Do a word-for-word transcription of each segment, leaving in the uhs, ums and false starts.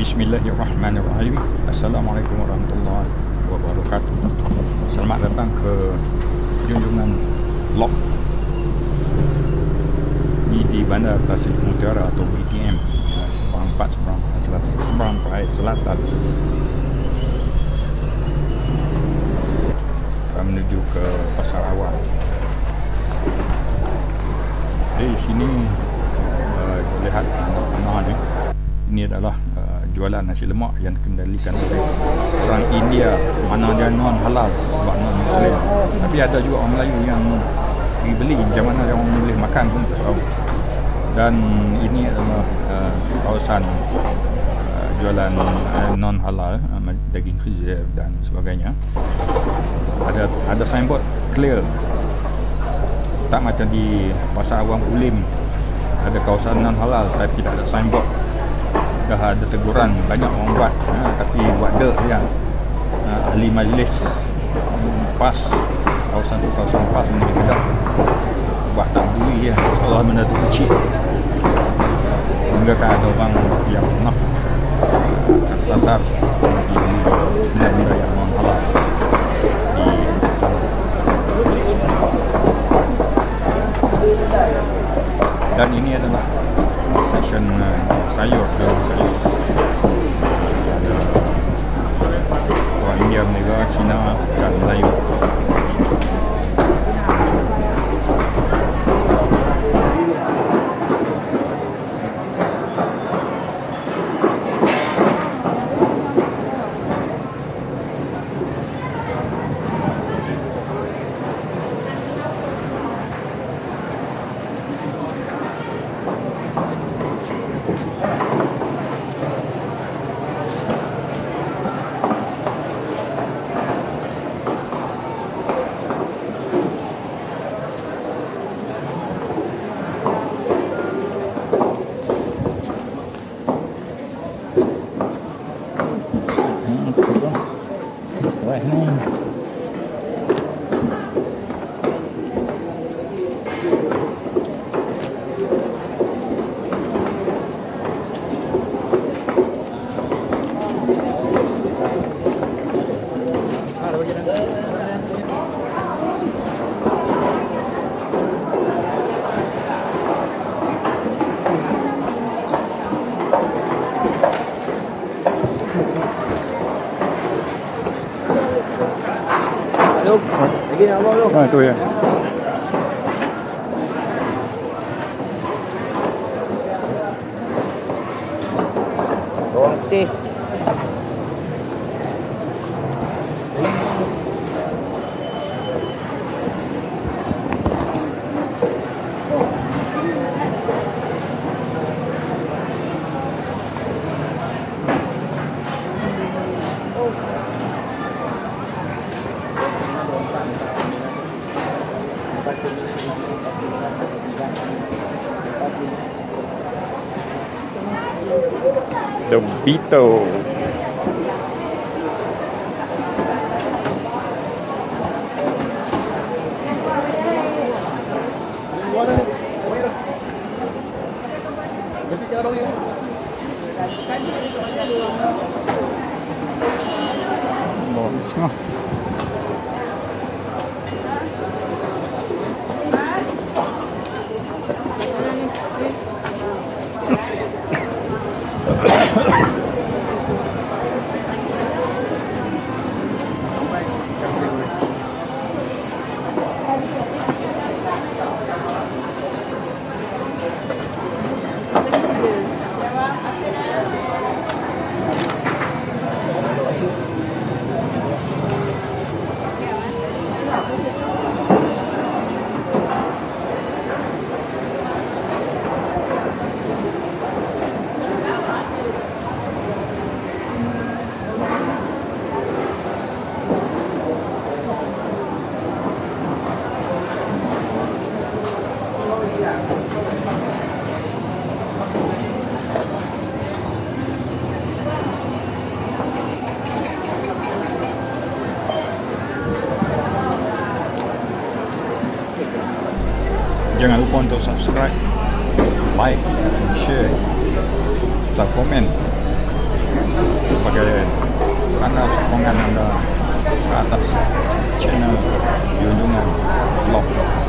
Bismillahirrahmanirrahim. Assalamualaikum warahmatullahi wabarakatuh. Selamat datang ke junjungan vlog ini di Bandar Tasik Mutiara atau B T M, Seberang empat, Seberang Selatan, Seberang Perairan Selatan. Kita menuju ke Pasar Awam. Di sini uh, lihat anak-anak ni. Ini adalah uh, jualan nasi lemak yang dikendalikan oleh orang India, mana dia non halal sebab non Muslim. Tapi ada juga orang Melayu yang pergi beli, macam mana dia orang boleh makan pun tak tahu. Dan ini adalah uh, kawasan uh, jualan uh, non halal, uh, daging khinzir dan sebagainya. Ada ada signboard clear, tak macam di Pasar Awam Kulim ada kawasan non halal tapi tak ada signboard. Dah ada teguran, banyak orang buat, ha, tapi buat dek dia, ha, ahli majlis PAS, kawasan tu kawasan PAS ni Kedah, buat tak berduri ya, seolah benda tu kecil. Hingga kan ada orang yang pernah uh, tersasar di benda-benda yang non halal di sana. Dan ini adalah section uh, sayur, dalam sayur ada orang India, Malaysia, Cina dan Melayu. Lagi nak bawa tu. Ha, tu ya. Bawang putih. The Beetle. Oh, jangan lupa untuk subscribe, like, share, serta komen. sebagai tanda sokongan anda ke atas channel Junjungan Vlog.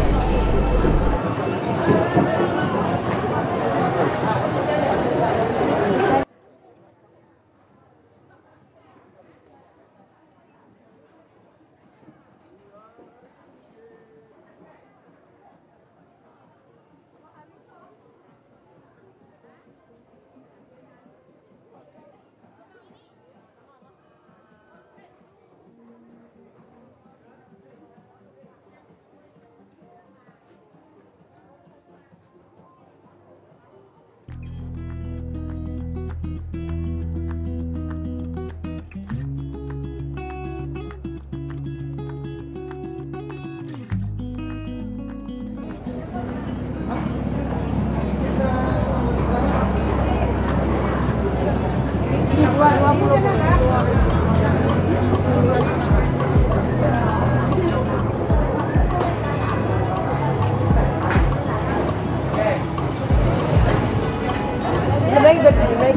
Lebih baik, lebih baik.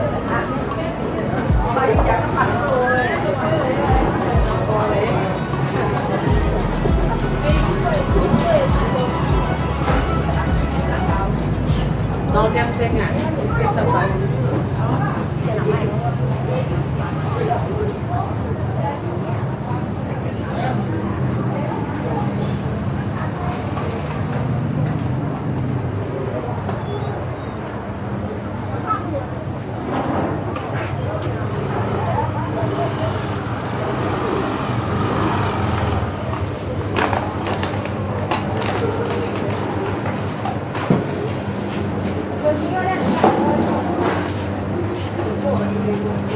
Nó đem tên ngại cái tập này. Thank you.